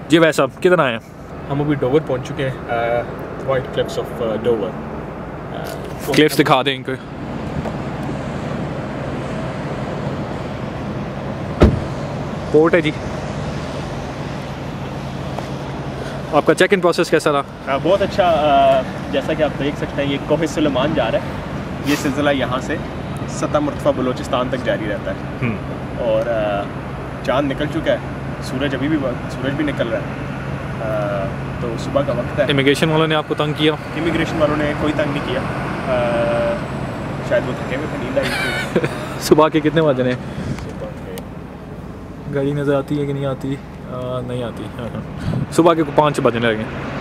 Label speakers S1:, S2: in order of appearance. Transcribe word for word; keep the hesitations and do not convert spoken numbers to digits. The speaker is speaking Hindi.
S1: जी भाई साहब कितना आए?
S2: हम अभी डोवर पहुंच चुके हैं, white cliffs of Dover.
S1: Cliffs दिखा दें इनको। पोर्ट है जी। आपका चेक इन प्रोसेस कैसा रहा?
S2: बहुत अच्छा। आ, जैसा कि आप देख सकते हैं ये कोह सुलेमान जा रहा है। ये सिलसिला यहाँ से सत्ता मरतबा बलूचिस्तान तक जारी रहता है और आ, चाँद निकल चुका है, सूरज अभी भी सूरज भी निकल रहा है। आ, तो सुबह का वक्त है।
S1: इमिग्रेशन वालों ने आपको तंग किया?
S2: इमिग्रेशन वालों ने कोई तंग नहीं किया। आ, शायद वो थके हुए थे, नींद आई थी।
S1: सुबह के कितने बज रहे हैं? गाड़ी नज़र आती है कि नहीं आती? आ, नहीं आती। हाँ हाँ, सुबह के पाँच बजने लगे।